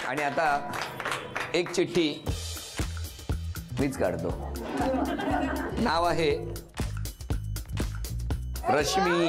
आणि आता एक चिठ्ठी मीच काढतो. नाव आहे रश्मी.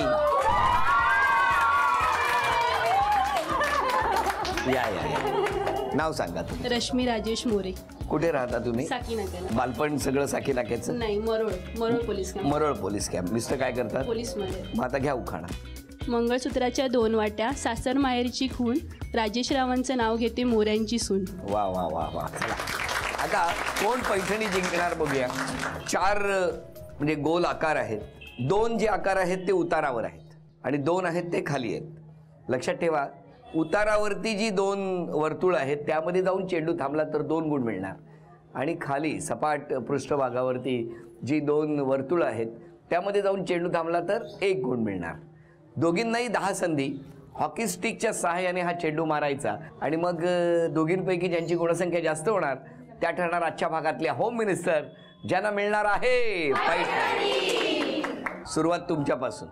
या नाव सांगा तुम्ही. रश्मी राजेश मोरे. कुठे राहता तुम्ही? साकीनाक्याला. बालपण सगळं साकीनाक्याचं? नाही, Marol police camp. Marol police camp. Mister काय करतात? पोलीस मध्ये. मग आता घ्या उखाणा. मंगळसूत्राच्या 2 वाट्या, सासर माहेरची खून, राजेश रावांचं नाव घेते मोऱ्यांची सून. वा वा वा वा. चला आता कोण पैठणी जिंकणार बघूया. 4 म्हणजे गोल आकार आहेत. 2 जे आकार आहेत ते उतारावर आहेत आणि 2 आहेत ते खाली आहेत. लक्षात ठेवा, उतारावरती जी 2 वर्तुळ आहेत त्यामध्ये जाऊन चेंडू थांबला तर 2 गुण मिळणार आणि खाली सपाट पृष्ठभागावरती जी 2 वर्तुळ आहेत त्यामध्ये जाऊन चेंडू थांबला तर 1 गुण मिळणार. दोघींनाही 10 संधी. हॉकी स्टिकच्या सहाय्याने हा चेंडू मारायचा आणि मग दोघींपैकी ज्यांची गुणसंख्या जास्त होणार त्या ठरणार आजच्या भागातल्या होम मिनिस्टर, ज्यांना मिळणार आहे पैठणी. सुरुवात तुमच्यापासून.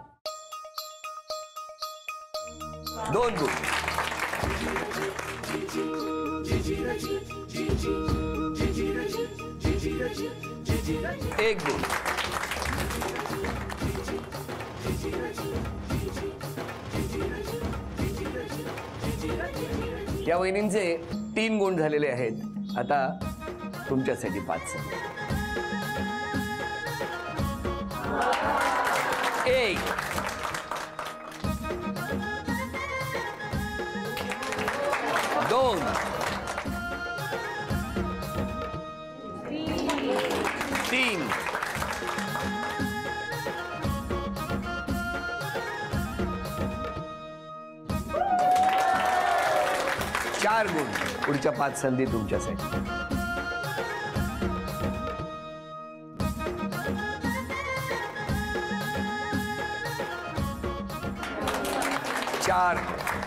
2 गुण. 1 गुण. या वहिनींचे 3 गुण झालेले आहेत. आता तुमच्यासाठी 5. 1 2 3 4 गुण. पुढच्या 5 संधी तुमच्यासाठी. 4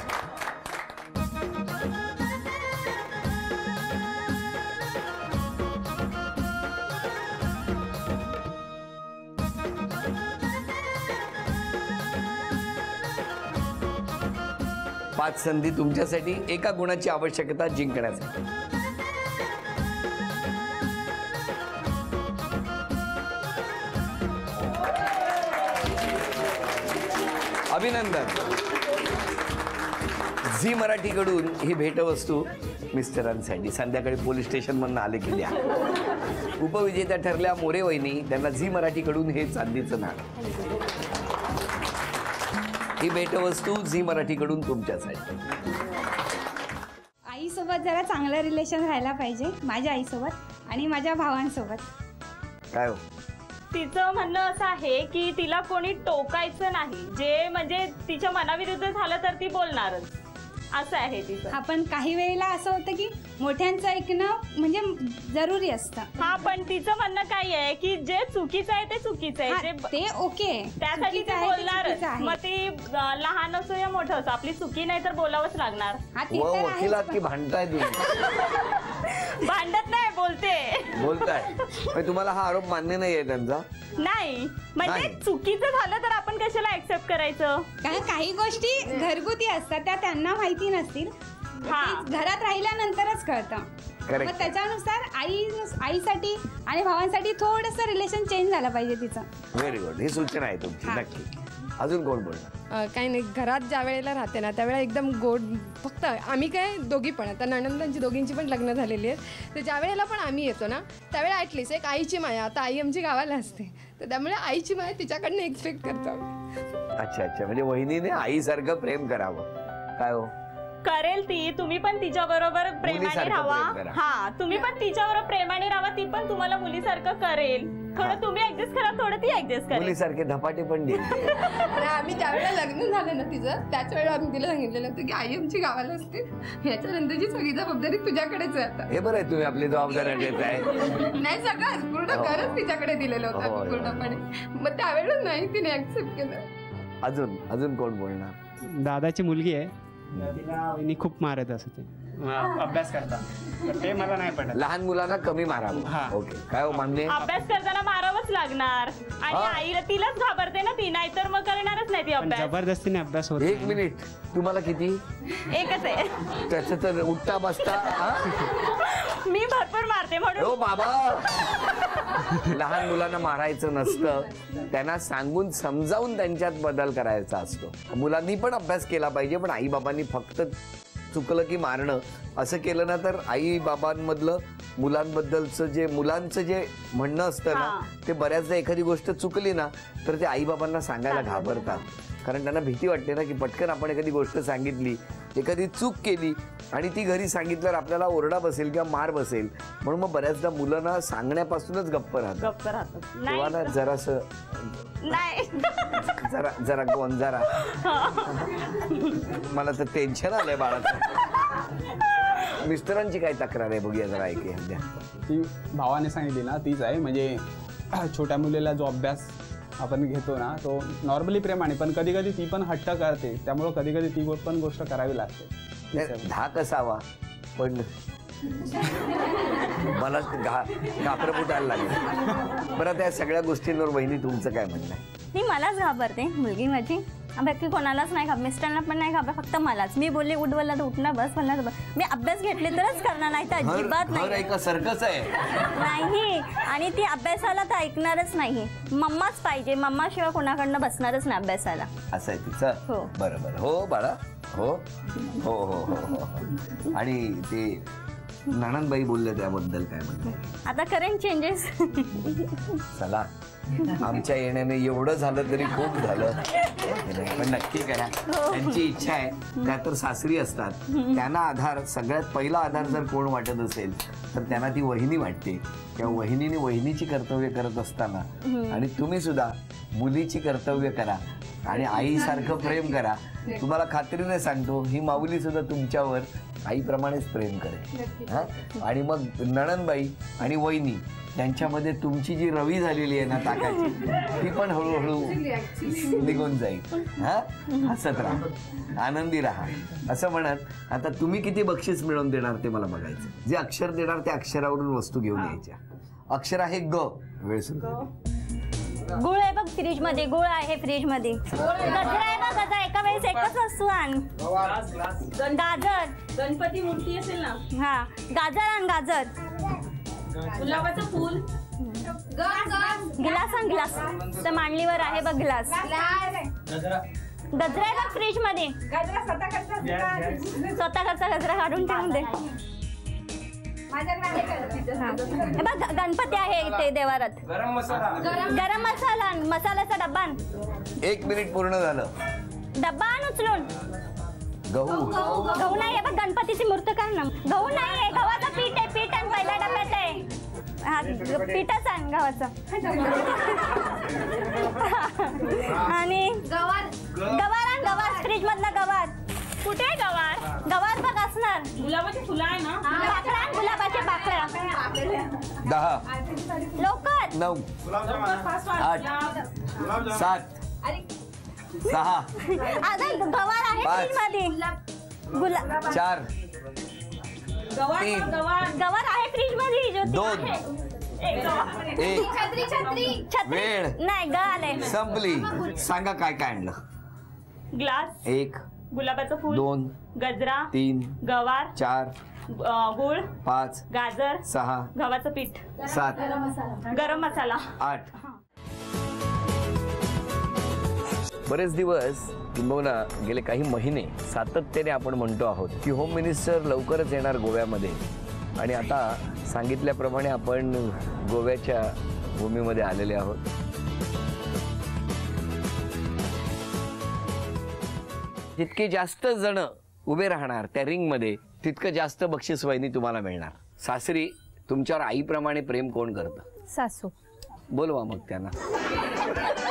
5 संधी तुमच्यासाठी. 1 गुणाची आवश्यकता जिंकण्यासाठी. अभिनंदन. झी मराठीकडून ही भेटवस्तू मिस्टरांसाठी संध्याकाळी पोलीस स्टेशनमधून आले की द्या. उपविजेत्या ठरल्या मोरे वहिनी, त्यांना झी मराठीकडून हे चांदीचं नाणं. ही भेटवस्तू झी मराठीकडून तुमच्यासाठी. आईसोबत जरा चांगलं रिलेशन राहायला पाहिजे, माझ्या आईसोबत आणि माझ्या भावांसोबत. काय हो? तिचं म्हणणं असं आहे की तिला कोणी टोकायचं नाही, जे म्हणजे तिच्या मनाविरुद्ध झालं तर ती बोलणारच, असं आहे तिचं. आपण काही वेळेला असं होतं की मोठ्यांचं ऐकणं म्हणजे जरुरी असतं. हा, पण तिचं म्हणणं काय आहे की जे चुकीचं आहे ते चुकीचं आहे, ते ओके, त्यासाठी ती बोलणारच. मग ती लहान असो या मोठं असो, आपली चुकी नाही तर बोलावंच लागणार. वकिलात की भांडताय तुम्ही? भांडत नाही, बोलताय. तुम्हाला हा आरोप मान्य नाही आहे त्यांचा? नाही, म्हणजे चुकीचं झालं तर आपण कशाला ऍक्सेप्ट करायचं? कारण काही गोष्टी घरगुती असतात, त्या त्यांना माहिती नसतील, घरात राहिल्यानंतरच कळतं. मग त्याच्यानुसार आईसाठी आणि भावांसाठी थोडंसं रिलेशन चेंज झालं पाहिजे तिचं. Very good. ही सूचना आहे तुमची. नक्की. अजून कोण बोलणार? काही नाही, घरात ज्या वेळेला राहते ना त्यावेळेला एकदम गोड. फक्त आम्ही काय दोघी पण, आता नणंदांची दोघींची पण लग्न झालेली आहेत, तर ज्या वेळेला पण आम्ही येतो ना त्यावेळेला ॲटलिस्ट एक आईची माया. आता आई आमची गावाला असते, तर त्यामुळे आईची माया तिच्याकडनं एक्सपेक्ट करतो. अच्छा अच्छा, म्हणजे वहिनीने आईसारखं प्रेम करावं. काय हो? करेल ती. तुम्ही पण तिच्या बरोबर प्रेमाने राहा. हा, तुम्ही पण तिच्याबरोबर प्रेमाने राहा, ती पण तुम्हाला मुलीसारखं करेल. थोडं तुम्ही ऍडजस्ट करा, थोडं ती ऍडजस्ट करा. मुलीसारखे धपाटे पण देईल. आम्ही ज्यावेळेला लग्न झालं ना तिचं, त्याच वेळेला आम्ही तिला सांगितलेलं होतं की आई आमची गावाला असते, याच्यानंतरची सगळी जबाबदारी तुझ्याकडेच आहे आता. हे बरं आहे, तुम्ही आपली जबाबदारी देत आहे. नाही, सगळं पूर्ण घरच तिच्याकडे दिलेलं होतं पूर्णपणे. मग त्यावेळेला नाही तिने ऍक्सेप्ट केलं. अजून कोण बोलणार? दादाची मुलगी आहे, तिला वहिनी खूप मारत असते. अभ्यास करता, तर ते मला नाही पडत. लहान मुलांना कमी मारावं. ओके, काय हो मान्य? अभ्यास करताना मारावंच लागणार आणि आईला तिलाच घाबरते ना ती, नाहीतर मग करणारच नाही ती अभ्यास. जबरदस्तीने अभ्यास होत. एक मिनिट, तुम्हाला किती? एकच आहे. त्याचं तर उठता बसता मी भरपूर मारते म्हणून. हो बाबा, लहान मुलांना मारायचं नसतं, त्यांना सांगून समजावून त्यांच्यात बदल करायचा असतो. मुलांनी पण अभ्यास केला पाहिजे, पण आई बाबांनी फक्त चुकलं की मारणं असं केलं ना तर आई बाबांमधलं मुलांबद्दलचं मुलांचं जे म्हणणं असतं ना ते बऱ्याचदा एखादी गोष्ट चुकली ना तर ते आई बाबांना सांगायला घाबरतात. कारण त्यांना भीती वाटते ना की पटकन आपण एखादी गोष्ट सांगितली, एखादी चूक केली आणि ती घरी सांगितल्यावर आपल्याला ओरडा बसेल किंवा मार बसेल, म्हणून मग बऱ्याचदा मुलांना सांगण्यापासूनच गप्प राहतात. तेव्हा ना जरासं जरा गोन जरा मला तर टेन्शन आलंय बाळाचं. मिस्टरांची काय तक्रार आहे बघूया जरा ऐकूया. ती भावाने सांगितली ना तीच आहे. म्हणजे छोट्या मुलीला जो अभ्यास आपण घेतो ना तो नॉर्मली प्रेमाने, पण कधी कधी ती पण हट्ट करते, त्यामुळे कधी कधी ती पण गोष्ट करावी लागते. धाक असावा पण मला घाबरं फुटायला लागेल. बरं, त्या सगळ्या गोष्टींवर वहिनी तुमचं काय म्हणणं आहे? ती मलाच घाबरते मुलगी माझी, बाकी कोणालाच नाही घाबर, मिस्टरला पण नाही घाबर, फक्त मलाच. मी बोलले उठवला तर उठणार, बस म्हणणार बस. मी अभ्यास घेतले तरच करणार, नाही तर अजिबात नाही. सर्कस आहे नाही. आणि ती अभ्यासाला तर ऐकणारच नाही, मम्माच पाहिजे, मम्मा शिवाय कोणाकडनं बसणारच नाही अभ्यासाला. असं आहे तिचं. हो बरोबर. हो बाळा, हो हो हो हो. आणि ते नणंदबाई बोलले त्याबद्दल काय म्हणते? आता करेन चेंजेस. चला, आमच्या येण्याने एवढं झालं तरी खूप झालं, पण नक्की करा. त्यांची इच्छा आहे, त्या तर सासरी असतात, त्यांना आधार, सगळ्यात पहिला आधार जर कोण वाटत असेल तर त्यांना ती वहिनी वाटते. त्या वहिनीने वहिनीची कर्तव्य करत असताना आणि तुम्ही सुद्धा मुलीची कर्तव्य करा आणि आईसारखं प्रेम करा. तुम्हाला खात्रीने सांगतो, ही माऊली सुद्धा तुमच्यावर आईप्रमाणेच प्रेम करेल. आणि मग नणंदबाई आणि वहिनी यांच्यामध्ये तुमची जी रवी झालेली आहे ना ताकाची, ती पण हळूहळू निघून जाईल. हसत राहा, आनंदी राहा. असं म्हणत आता तुम्ही किती बक्षीस मिळवून देणार ते मला बघायचं. जे अक्षर देणार त्या अक्षरावरून वस्तू घेऊन यायच्या. अक्षर आहे ग. वेळ सुरू. गुळ आहे बघ फ्रीज मध्ये, गुळ आहे फ्रीज मध्ये. गजरा आहे बघ, गजरा. एका वेळेस एकच वस्तू आण. गाजर, गणपती मूर्ती असेल ना, हा गाजर आण, गाजर. गुलाबाचं फूल, गिलास आण, गिलास. तर मांडलीवर आहे बघ गिलास. गजरा आहे बघ फ्रीज मध्ये. स्वतःचा गजरा काढून ठेवून दे. बघ गणपती आहे इथे देवारात. गरम मसाला, मसाल्याचा डब्बा. 1 मिनिट पूर्ण झालं. डब्बा आण उचलून. गहू नाही आहे बघ, गणपतीची मूर्त काढ ना. गहू नाही आहे, गव्हाचं पीठ आहे. पीठ आण, पहिल्या डब्यात आहे. हा पीठच आण गव्हाचं. आणि गवार आण, गवार फ्रीज मधला गवार. कुठे आहे गवार? गवार बघ असणार. गुलाबाची फुलं आहे ना, पाकळ्या आण, गुलाबाच्या पाकळ्या. 10 लवकर. 9 8 7 6 गवार आहे फ्रीज मध्ये. 4 गवार आहे फ्रीज मध्ये. 2 1 वेळ नाही, ग आले. संपली. सांगा काय काय आणलं? ग्लास, 1 गुलाबाचं फूल, 2 गजरा, 3 गवार, 4 गुळ, 5 गाजर, 6 गव्हाचं पीठ, 7 गरम मसाला, 8. बरेच दिवस किंबहुना गेले काही महिने सातत्याने आपण म्हणतो आहोत की होम मिनिस्टर लवकरच येणार गोव्यामध्ये. आणि आता सांगितल्याप्रमाणे आपण गोव्याच्या भूमीमध्ये आलेले आहोत. जितके जास्त जण उभे राहणार त्या रिंगमध्ये तितकं जास्त बक्षीस वहिनी तुम्हाला मिळणार. सासरी तुमच्यावर आईप्रमाणे प्रेम कोण करतं? सासू. बोलवा मग त्यांना.